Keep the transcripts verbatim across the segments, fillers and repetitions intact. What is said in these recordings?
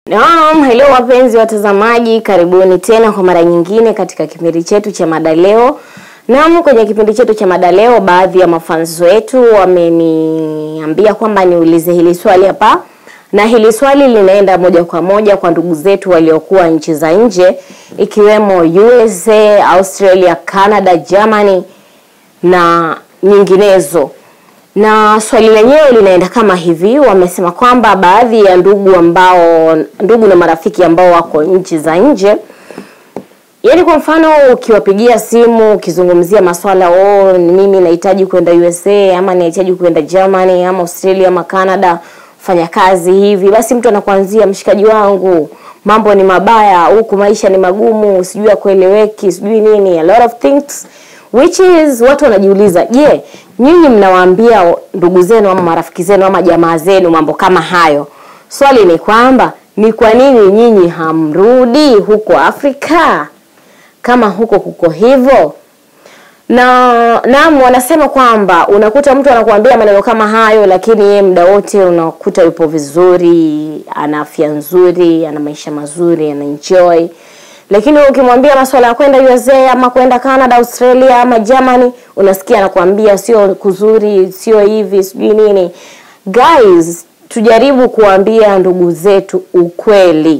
Naam, hello wapenzi watazamaji, karibuni tena kwa mara nyingine katika kipindi chetu cha Mada Leo. Naam, kwenye kipindi chetu cha Mada Leo, baadhi ya mafanzo wetu wameniambia kwamba niulize hili swali hapa. Na hili swali linaenda moja kwa moja kwa ndugu zetu waliokuwa nchi za nje, ikiwemo U S A, Australia, Canada, Germany na nyinginezo. Na swali lenyewe linaenda kama hivi. Wamesema kwamba baadhi ya ndugu ambao ndugu na marafiki ambao wako nchi za nje, yani kwa mfano ukiwapigia simu ukizungumzia masuala oh mimi nahitaji kwenda U S A ama nahitaji kwenda Germany ama Australia ama Canada fanya kazi hivi, basi mtu anakuanzia mshikaji wangu, mambo ni mabaya huku, maisha ni magumu, sijui kueleweki, sijui nini, a lot of things, which is watu wanajiuliza, je, yeah, nyinyi mnawaambia ndugu zenu ama marafiki zenu ama jamaa zenu mambo kama hayo? Swali ni kwamba ni kwa nini nyinyi hamrudi huko Afrika kama huko kuko hivyo? Na naam, wanasema kwamba unakuta mtu anakuambia maneno kama hayo, lakini yeye muda wote unakuta yupo vizuri, ana afya nzuri, ana maisha mazuri, ana enjoy. Lakini ukimwambia masuala ya kwenda U S A ama kwenda Canada, Australia ama Germany, unasikia anakuambia sio kuzuri, sio hivi, sijui nini. Guys, tujaribu kuambia ndugu zetu ukweli.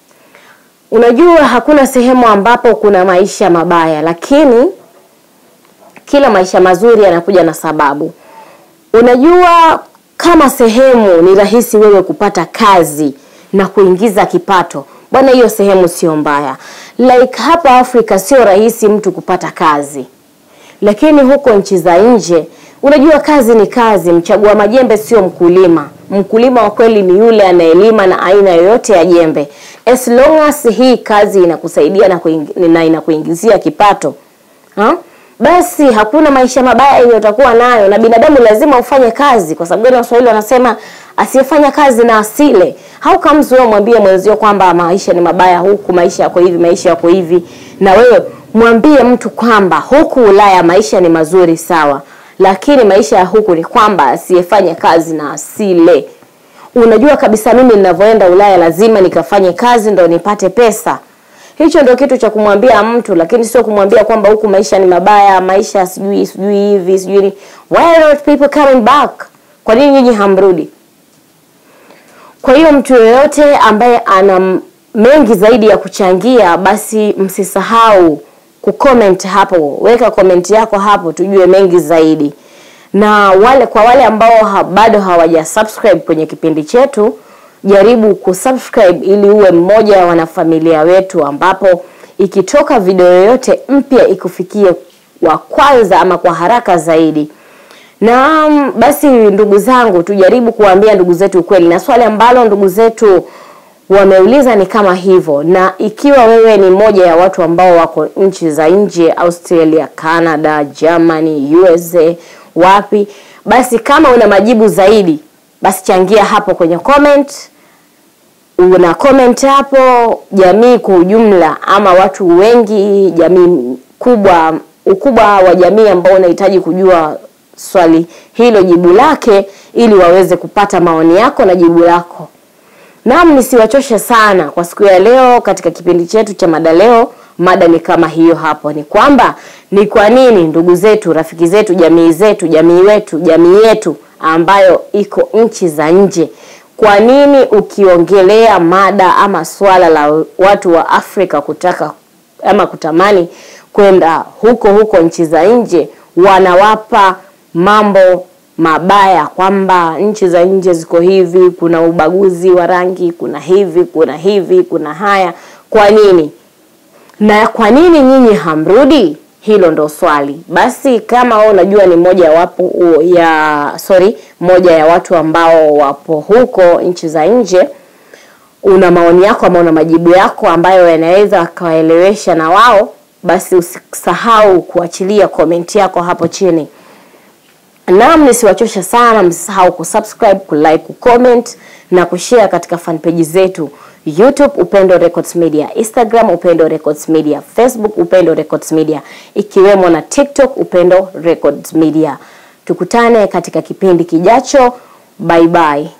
Unajua hakuna sehemu ambapo kuna maisha mabaya, lakini kila maisha mazuri yanakuja na sababu. Unajua kama sehemu ni rahisi wewe kupata kazi na kuingiza kipato, bwana hiyo sehemu sio mbaya. Like hapa Afrika sio rahisi mtu kupata kazi. Lakini huko nchi za nje, unajua kazi ni kazi, mchagua majembe sio mkulima. Mkulima wa kweli ni yule anaelima na aina yoyote ya jembe. As long as hii kazi inakusaidia na, na inakuingizia kipato, ha? Basi hakuna maisha mabaya hiyo utakuwa nayo. Na binadamu lazima ufanye kazi, kwa sababu Waswahili wanasema asiyefanya kazi na asile. How comes wewe mwambie mwenzio kwamba maisha ni mabaya huku, maisha yako hivi, maisha yako hivi, na wewe mwambie mtu kwamba huku Ulaya maisha ni mazuri, sawa, lakini maisha ya huku ni kwamba asiyefanya kazi na asile. Unajua kabisa mimi ninavyoenda Ulaya lazima nikafanye kazi ndo nipate pesa. Hicho ndio kitu cha kumwambia mtu, lakini sio kumwambia kwamba huku maisha ni mabaya, maisha sijui sijui hivi sijui. Why are not people coming back? Kwa nini nyinyi hamrudi? Kwa hiyo mtu yeyote ambaye ana mengi zaidi ya kuchangia, basi msisahau kucomment hapo. Weka comment yako hapo tujue mengi zaidi. Na wale kwa wale ambao ha, bado hawaja subscribe kwenye kipindi chetu, jaribu kusubscribe ili uwe mmoja wa wanafamilia wetu, ambapo ikitoka video yoyote mpya ikufikie wa kwanza ama kwa haraka zaidi. Na basi ndugu zangu, tujaribu kuambia ndugu zetu ukweli. Na swali ambalo ndugu zetu wameuliza ni kama hivyo. Na ikiwa wewe ni mmoja ya watu ambao wako nchi za nje, Australia, Canada, Germany, U S A, wapi, basi kama una majibu zaidi, basi changia hapo kwenye comment. Una comment hapo, jamii kwa ujumla ama watu wengi, jamii kubwa, ukubwa wa jamii ambao unahitaji kujua swali hilo jibu lake, ili waweze kupata maoni yako na jibu lako. Naam, nisiwachoshe sana kwa siku ya leo katika kipindi chetu cha Mada Leo. Mada ni kama hiyo hapo, ni kwamba ni kwa nini ndugu zetu, rafiki zetu, jamii zetu, jamii wetu, jamii yetu ambayo iko nchi za nje, kwa nini ukiongelea mada ama swala la watu wa Afrika kutaka ama kutamani kwenda huko huko nchi za nje, wanawapa mambo mabaya kwamba nchi za nje ziko hivi, kuna ubaguzi wa rangi, kuna hivi, kuna hivi, kuna haya? Kwa nini? Na kwa nini nyinyi hamrudi? Hilo ndo swali. Basi kama wewe unajua ni moja wapo ya sorry, moja ya watu ambao wapo huko nchi za nje, una maoni yako ama una majibu yako ambayo yanaweza kawaelewesha na wao, basi usisahau kuachilia comment yako hapo chini. Naam, nisiwachosha sana, msisahau kusubscribe, kulike, kucomment na kushare katika fan page zetu. YouTube Upendo Records Media, Instagram Upendo Records Media, Facebook Upendo Records Media, ikiwemo na TikTok Upendo Records Media. Tukutane katika kipindi kijacho. Bye bye.